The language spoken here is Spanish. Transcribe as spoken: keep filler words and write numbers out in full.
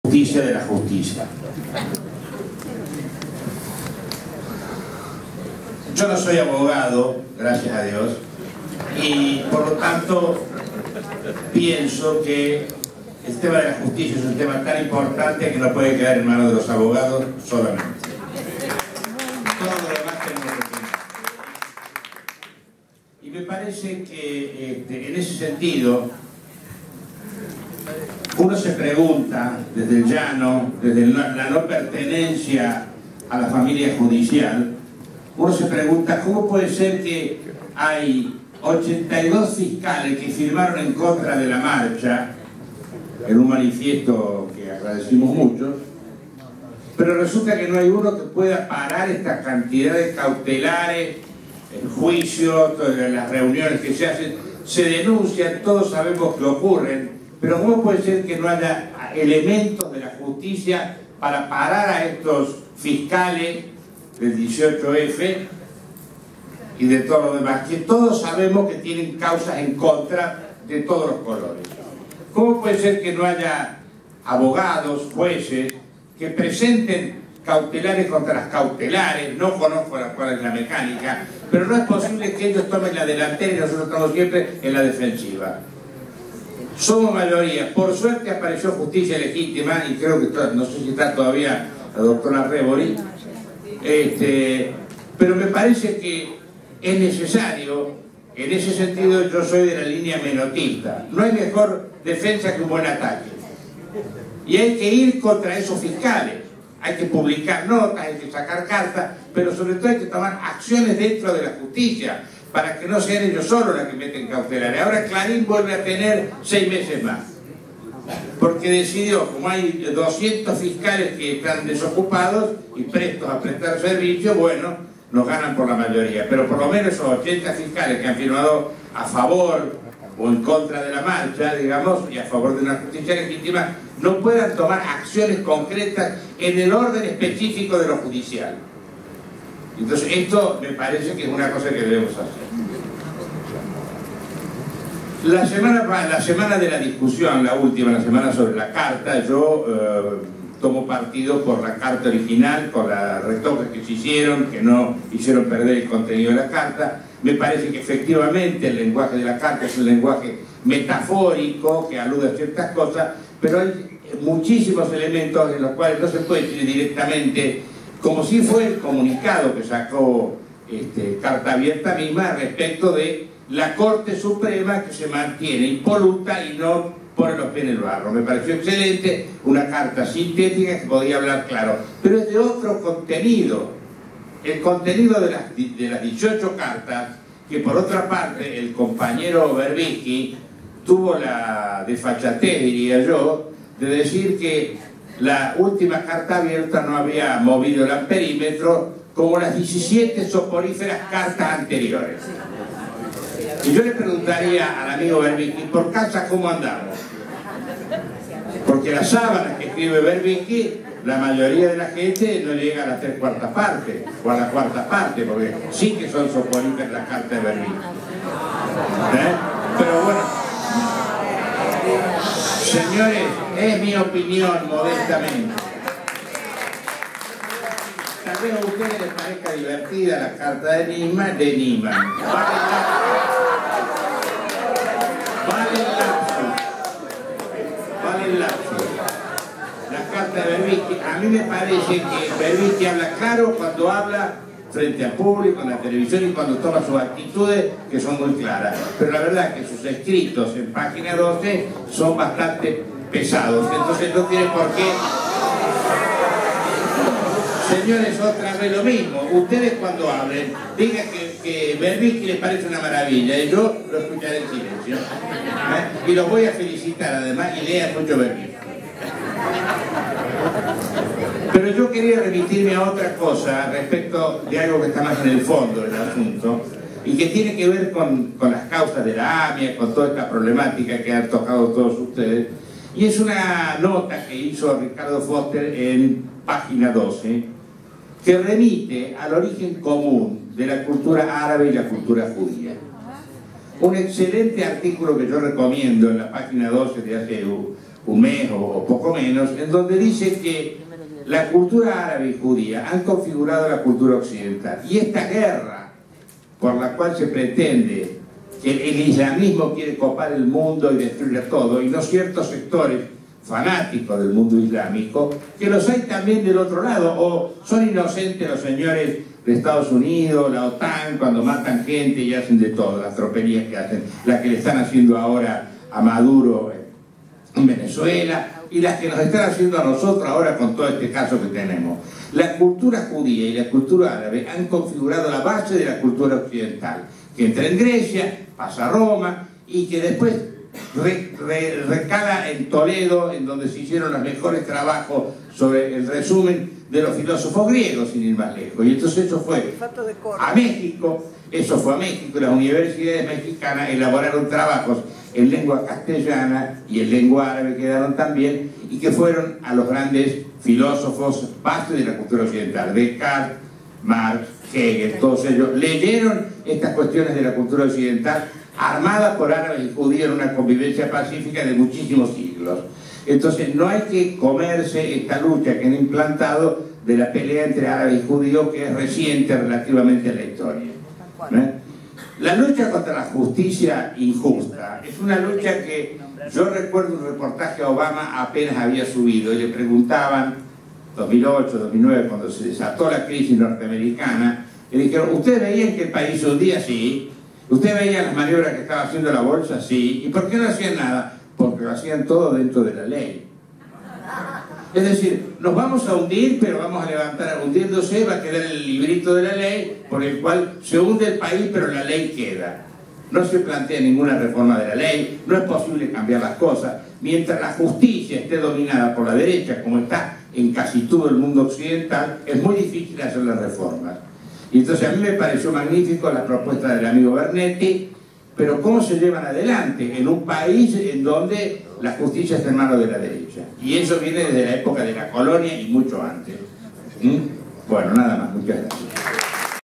justicia de la justicia. Yo no soy abogado, gracias a Dios, y por lo tanto pienso que el tema de la justicia es un tema tan importante que no puede quedar en manos de los abogados solamente. Todo lo demás tenemos que pensar. Y me parece que este, en ese sentido uno se pregunta desde el llano, desde la no pertenencia a la familia judicial, uno se pregunta cómo puede ser que hay ochenta y dos fiscales que firmaron en contra de la marcha en un manifiesto que agradecimos mucho, pero resulta que no hay uno que pueda parar esta cantidad de cautelares, el juicio, todas las reuniones que se hacen, se denuncian, todos sabemos que ocurren, pero ¿cómo puede ser que no haya elementos de la justicia para parar a estos fiscales del dieciocho efe y de todo lo demás, que todos sabemos que tienen causas en contra de todos los colores? ¿Cómo puede ser que no haya abogados, jueces, que presenten cautelares contra las cautelares? No conozco cuál es la mecánica, pero no es posible que ellos tomen la delantera y nosotros estamos siempre en la defensiva. Somos mayoría. Por suerte apareció Justicia Legítima, y creo que, no sé si está todavía la doctora Rebori, este, pero me parece que es necesario. En ese sentido yo soy de la línea menotista. No hay mejor defensa que un buen ataque. Y hay que ir contra esos fiscales. Hay que publicar notas, hay que sacar cartas, pero sobre todo hay que tomar acciones dentro de la justicia para que no sean ellos solos los que meten cautelares. Ahora Clarín vuelve a tener seis meses más, porque decidió, como hay doscientos fiscales que están desocupados y prestos a prestar servicio, bueno, nos ganan por la mayoría, pero por lo menos esos ochenta fiscales que han firmado a favor o en contra de la marcha, digamos, y a favor de una justicia legítima, no puedan tomar acciones concretas en el orden específico de lo judicial. Entonces esto me parece que es una cosa que debemos hacer. La semana, la semana de la discusión, la última, la semana sobre la carta, yo eh, tomo partido por la carta original, por las retoques que se hicieron, que no hicieron perder el contenido de la carta. Me parece que efectivamente el lenguaje de la carta es un lenguaje metafórico que alude a ciertas cosas, pero hay muchísimos elementos en los cuales no se puede decir directamente, como si fue el comunicado que sacó este, Carta Abierta misma respecto de la Corte Suprema, que se mantiene impoluta y no pone los pies en el barro. Me pareció excelente, una carta sintética que podía hablar claro, pero es de otro contenido. El contenido de las, de las dieciocho cartas, que por otra parte el compañero Berbisky tuvo la desfachatez, diría yo, de decir que la última carta abierta no había movido el amperímetro como las diecisiete soporíferas cartas anteriores. Y yo le preguntaría al amigo Berbisky, por casa, ¿cómo andamos? Porque las sábanas que escribe Berbisky, la mayoría de la gente no llega a las tres cuartas partes, o a la cuarta parte, porque sí que son soporíferas las cartas de Berbisky. ¿Eh? Pero bueno, señores, es mi opinión, modestamente. Tal vez a ustedes les parezca divertida la carta de Niemann, de Niemann. Vale el lapsus. Vale el lapsus. La carta de Berbisky, a mí me parece que Berbisky habla claro cuando habla frente al público, en la televisión, y cuando toma sus actitudes, que son muy claras. Pero la verdad es que sus escritos en página doce son bastante pesados, entonces no tiene por qué. Señores, otra vez lo mismo. Ustedes cuando hablen, digan que, que Berbisky les parece una maravilla, y yo lo escucharé en silencio. ¿Eh? Y los voy a felicitar además, y lean mucho Berbisky. Pero yo quería remitirme a otra cosa respecto de algo que está más en el fondo del asunto y que tiene que ver con, con las causas de la AMIA, con toda esta problemática que han tocado todos ustedes, y es una nota que hizo Ricardo Foster en página doce que remite al origen común de la cultura árabe y la cultura judía. Un excelente artículo que yo recomiendo en la página doce de hace un mes o, o poco menos, en donde dice que la cultura árabe y judía han configurado la cultura occidental. Y esta guerra por la cual se pretende que el islamismo quiere copar el mundo y destruir todo, y no ciertos sectores fanáticos del mundo islámico, que los hay también del otro lado, o son inocentes los señores de Estados Unidos, la OTAN, cuando matan gente y hacen de todo, las tropelías que hacen, las que le están haciendo ahora a Maduro en Venezuela, y las que nos están haciendo a nosotros ahora con todo este caso que tenemos. La cultura judía y la cultura árabe han configurado la base de la cultura occidental, que entra en Grecia, pasa a Roma, y que después re, re, recala en Toledo, en donde se hicieron los mejores trabajos sobre el resumen de los filósofos griegos, sin ir más lejos. Y entonces eso fue a México, eso fue a México, y las universidades mexicanas elaboraron trabajos en lengua castellana y en lengua árabe quedaron también, y que fueron a los grandes filósofos base de la cultura occidental, Descartes, Marx, Hegel, todos ellos leyeron estas cuestiones de la cultura occidental armada por árabes y judíos en una convivencia pacífica de muchísimos siglos. Entonces no hay que comerse esta lucha que han implantado de la pelea entre árabes y judíos, que es reciente relativamente en la historia. ¿Eh? La lucha contra la justicia injusta es una lucha que yo recuerdo un reportaje a Obama apenas había subido, y le preguntaban, dos mil ocho, dos mil nueve, cuando se desató la crisis norteamericana, y le dijeron, ¿ustedes veían que el país se hundía? Sí. ¿Ustedes veían las maniobras que estaba haciendo la bolsa? Sí. ¿Y por qué no hacían nada? Porque lo hacían todo dentro de la ley. Es decir, nos vamos a hundir, pero vamos a levantar, hundiéndose va a quedar el librito de la ley por el cual se hunde el país, pero la ley queda. No se plantea ninguna reforma de la ley, no es posible cambiar las cosas. Mientras la justicia esté dominada por la derecha, como está en casi todo el mundo occidental, es muy difícil hacer las reformas. Y entonces a mí me pareció magnífico la propuesta del amigo Bernetti, pero ¿cómo se llevan adelante en un país en donde la justicia está en manos de la derecha? Y eso viene desde la época de la colonia y mucho antes. ¿Mm? Bueno, nada más, muchas gracias.